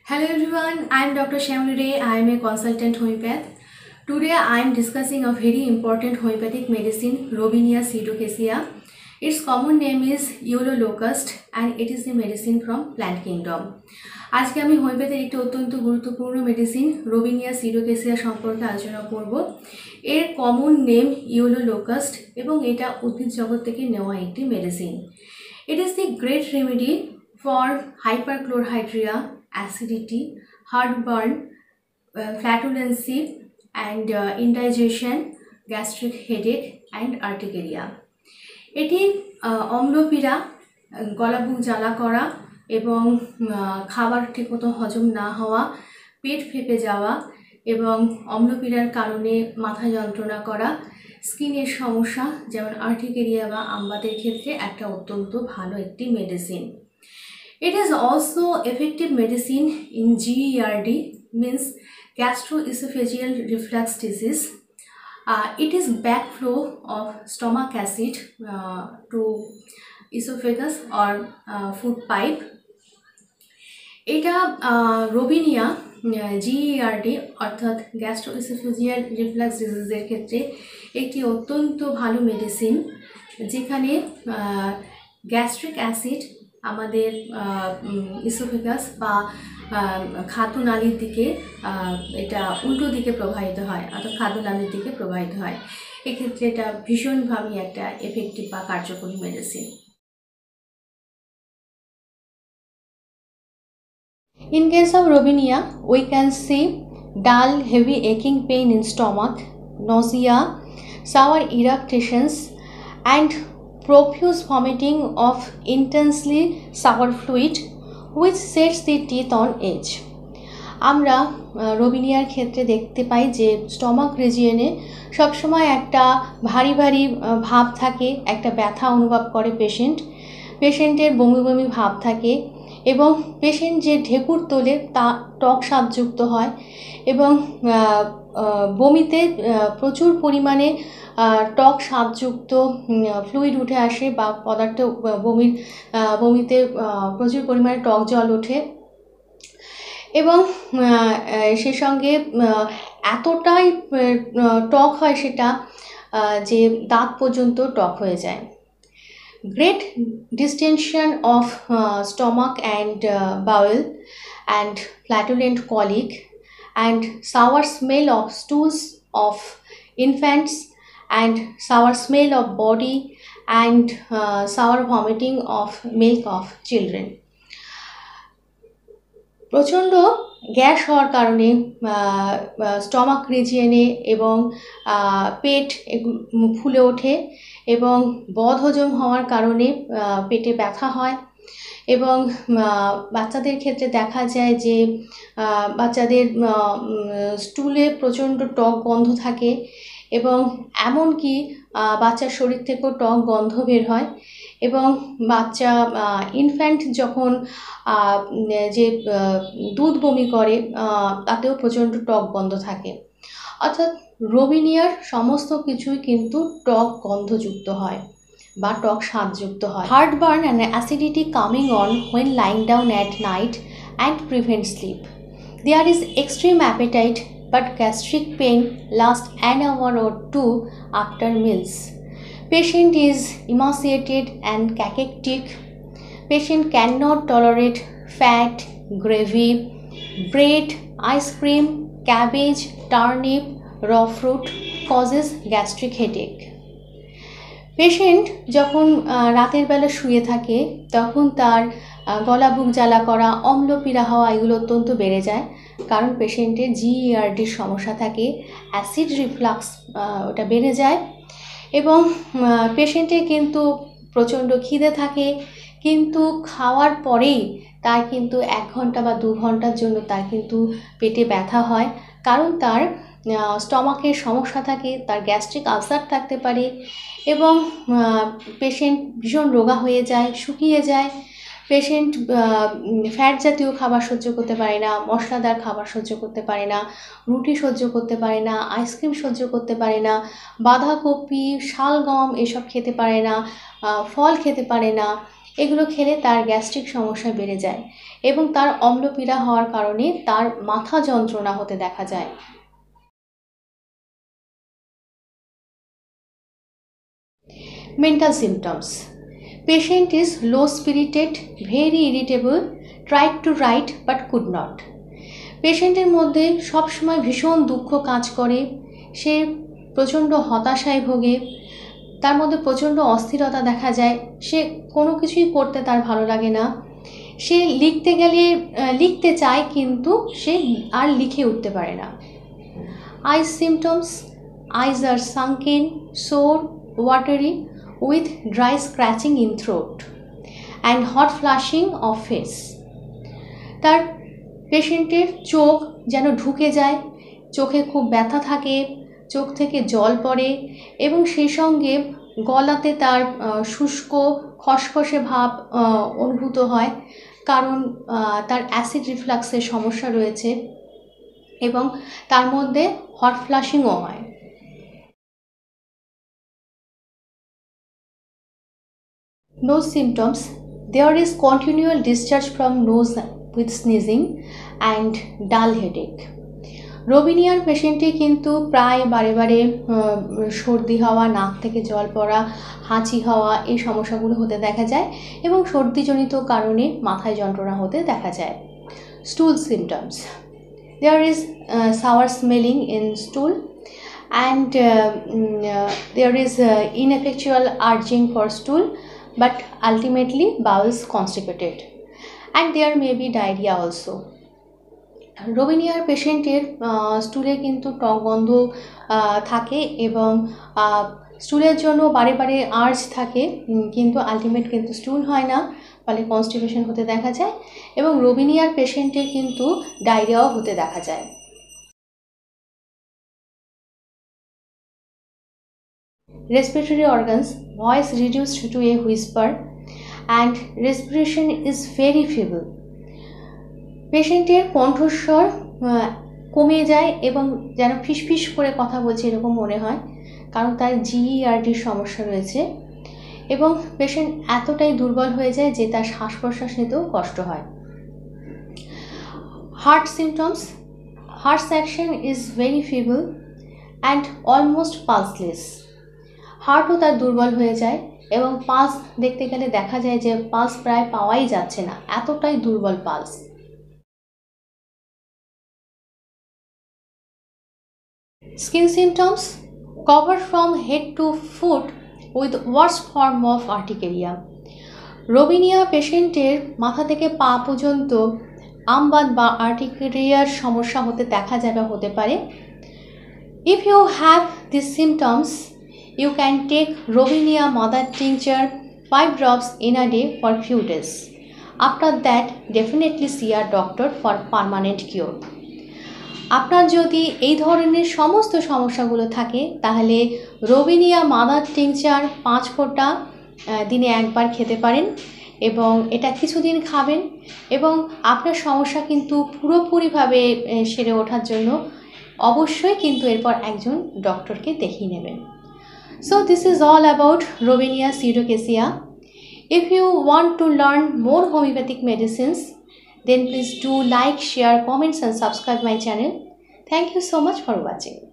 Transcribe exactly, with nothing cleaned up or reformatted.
Hello everyone, I am Doctor Shyamali Ray. I am a consultant homeopath. Today I am discussing a very important homeopathic medicine, Robinia pseudoacacia. Its common name is yellow locust and it is the medicine from plant kingdom. আজকে আমি হোমিওপ্যাথির একটি অত্যন্ত গুরুত্বপূর্ণ medicine Robinia সিডোকেসিয়া সম্পর্কে আলোচনা করব। এর common name yellow locust এবং এটা উদ্ভিদ জগৎ থেকে নেওয়া একটি medicine. It is the great remedy for hyperchlorhydria, acidity, heartburn, uh, flatulency and uh, indigestion, gastric headache and urticaria. এটি অম্লপীড়া, গলাবুক জ্বালা করা এবং খাবার ঠিকমতো হজম না হওয়া, পেট ফেঁপে যাওয়া এবং অম্লপীড়ার কারণে মাথা যন্ত্রণা করা, স্কিনের সমস্যা যেমন আর্টিকেরিয়া বা আমবাতের ক্ষেত্রে একটা অত্যন্ত ভালো একটি medicine. It is also effective medicine in G E R D, means gastroesophageal reflux disease. Uh, it is backflow of stomach acid uh, to esophagus or uh, food pipe. এটা রোবিনিয়া জিইআরডি অর্থাৎ gastroesophageal reflux ডিজিজের ক্ষেত্রে একটি অত্যন্ত ভালো medicine, যেখানে gastric acid আমাদের oesophagus বা খাদ্যনালীর দিকে এটা উল্টো দিকে প্রবাহিত হয়, অর্থাৎ খাদ্যনালীর দিকে প্রবাহিত হয়। এক্ষেত্রে এটা ভীষণভাবে একটা এফেক্টিভ বা কার্যকরী medicine. In case of Robinia, we can see dull, heavy aching pain in stomach, nausea, sour eruptions, and profuse vomiting of intensely sour fluid which sets the teeth on edge. আমরা রোবিনিয়ার ক্ষেত্রে দেখতে পাই যে stomach রিজিয়নে সবসময় একটা ভারী ভারী ভাব থাকে, একটা ব্যথা অনুভব করে পেশেন্ট, পেশেন্টের বমি বমি ভাব থাকে এবং পেশেন্ট যে ঢেকুর তোলে তা টক স্বাদযুক্ত হয় এবং বমিতে প্রচুর পরিমাণে টক স্বাদযুক্ত ফ্লুইড উঠে আসে বা পদার্থ বমির বমিতে প্রচুর পরিমাণে টক জল ওঠে এবং সে সঙ্গে এতটাই টক হয় সেটা যে দাঁত পর্যন্ত টক হয়ে যায়। Great distension of uh, stomach and uh, bowel and flatulent colic and sour smell of stools of infants and sour smell of body and uh, sour vomiting of milk of children. প্রচণ্ড gas হওয়ার কারণে stomach রিজিয়নে এবং পেট ফুলে ওঠে এবং বদহজম হওয়ার কারণে পেটে ব্যথা হয় এবং বাচ্চাদের ক্ষেত্রে দেখা যায় যে বাচ্চাদের স্টুলে প্রচণ্ড টক গন্ধ থাকে এবং এমনকি বাচ্চার শরীর থেকেও টক গন্ধ বের হয় এবং বাচ্চা ইনফ্যান্ট যখন যে দুধ বমি করে তাতেও প্রচণ্ড টক গন্ধ থাকে। অর্থাৎ রোবিনিয়ার সমস্ত কিছুই কিন্তু টক গন্ধযুক্ত হয় বা টক স্বাদযুক্ত হয়। Heartburn and acidity coming on when lying down at night and prevent sleep. There is extreme appetite but gastric pain lasts an hour or two after meals. Patient is emaciated and cachectic. Patient cannot tolerate fat, gravy, bread, ice cream, cabbage, turnip, raw fruit, causes gastric headache. Patient যখন রাতের বেলা শুয়ে থাকে তখন তার গলা বুক জ্বালা করা, অম্লপীড়া হওয়া এগুলো অত্যন্ত বেড়ে যায়, কারণ পেশেন্টের জিইআরডির সমস্যা থাকে, অ্যাসিড রিফ্লাক্স ওটা বেড়ে যায় এবং পেশেন্টের কিন্তু প্রচণ্ড খিদে থাকে, কিন্তু খাওয়ার পরেই তার কিন্তু এক ঘন্টা বা দু ঘন্টার জন্য তার কিন্তু পেটে ব্যথা হয়, কারণ তার স্টমাকের সমস্যা থাকে, তার গ্যাস্ট্রিক আলসার থাকতে পারে এবং পেশেন্ট ভীষণ রোগা হয়ে যায়, শুকিয়ে যায়। পেশেন্ট ফ্যাট জাতীয় খাবার সহ্য করতে পারে না, মশলাদার খাবার সহ্য করতে পারে না, রুটি সহ্য করতে পারে না, আইসক্রিম সহ্য করতে পারে না, বাঁধাকপি, শালগম এসব খেতে পারে না, ফল খেতে পারে না এগুলো খেলে তার গ্যাস্ট্রিক সমস্যা বেড়ে যায় এবং তার অম্লপীড়া হওয়ার কারণে তার মাথা যন্ত্রণা হতে দেখা যায়। Mental symptoms. Patient is low spirited, very irritable, tried to write but could not. পেশেন্টের মধ্যে সবসময় ভীষণ দুঃখ কাজ করে, সে প্রচণ্ড হতাশায় ভোগে, তার মধ্যে প্রচণ্ড অস্থিরতা দেখা যায়, সে কোনো কিছুই করতে তার ভালো লাগে না, সে লিখতে গেলে লিখতে চায় কিন্তু সে আর লিখে উঠতে পারে না। আইস সিমটমস, আইস আর sunken, sore, watery with dry scratching in throat and hot flushing of face. তার পেশেন্টের চোখ যেন ঢুকে যায়, চোখে খুব ব্যথা থাকে, চোখ থেকে জল পড়ে এবং সেই সঙ্গে গলাতে তার শুষ্ক খসখসে ভাব অনুভূত হয়, কারণ তার অ্যাসিড রিফ্লাক্সের সমস্যা রয়েছে এবং তার মধ্যে হট ফ্লাশিংও হয়। Nose symptoms. There is continual discharge from nose with sneezing and dull headache. রোবিনিয়ার পেশেন্টে কিন্তু প্রায় বারে বারে সর্দি হওয়া, নাক থেকে জল পড়া, হাঁচি হওয়া এই সমস্যাগুলো হতে দেখা যায় এবং সর্দিজনিত কারণে মাথায় যন্ত্রণা হতে দেখা যায়। Stool symptoms. There is uh, sour smelling in stool and uh, uh, there is uh, ineffectual urging for stool, but ultimately bowels constipated, and there may be diarrhea also. রোবিনিয়ার পেশেন্টের স্টুলে কিন্তু টক গন্ধ থাকে এবং স্টুলের জন্য বারে বারে আর্জ থাকে, কিন্তু আলটিমেট কিন্তু স্টুল হয় না, ফলে কনস্টিপেশন হতে দেখা যায় এবং রোবিনিয়ার পেশেন্টের কিন্তু ডায়রিয়াও হতে দেখা যায়। Respiratory organs, voice reduced to a whisper and respiration is very feeble. পেশেন্টের কণ্ঠস্বর কমে যায় এবং যেন ফিসফিস করে কথা বলছে এরকম মনে হয়, কারণ তার জিইআরডির সমস্যা রয়েছে এবং পেশেন্ট এতটাই দুর্বল হয়ে যায় যে তার শ্বাস প্রশ্বাস নিতেও কষ্ট হয়। Heart symptoms, heart action is very feeble and almost pulseless. হার্টও তার দুর্বল হয়ে যায় এবং পালস দেখতে গেলে দেখা যায় যে পালস প্রায় পাওয়াই যাচ্ছে না, এতটাই দুর্বল pulse. Skin symptoms, covered from head to foot with worst form of urticaria. Robinia পেশেন্টের মাথা থেকে পা পর্যন্ত আমবাত বা আর্টিকেরিয়ার সমস্যা হতে দেখা যাবে হতে পারে। If you have these symptoms, you can take Robinia mother tincture five drops in a day for few days. After that, definitely see a doctor for permanent cure. আপনার যদি এই ধরনের সমস্ত সমস্যাগুলো থাকে তাহলে রোবিনিয়া মাদার টিংচার পাঁচ ফোঁটা দিনে একবার খেতে পারেন এবং এটা কিছুদিন খাবেন এবং আপনার সমস্যা কিন্তু পুরোপুরিভাবে সেরে ওঠার জন্য অবশ্যই কিন্তু এরপর একজন ডক্টরকে দেখিয়ে নেবেন। So this is all about Robinia pseudoacacia. If you want to learn more homeopathic medicines, then please do like, share, comments and subscribe my channel. Thank you so much for watching.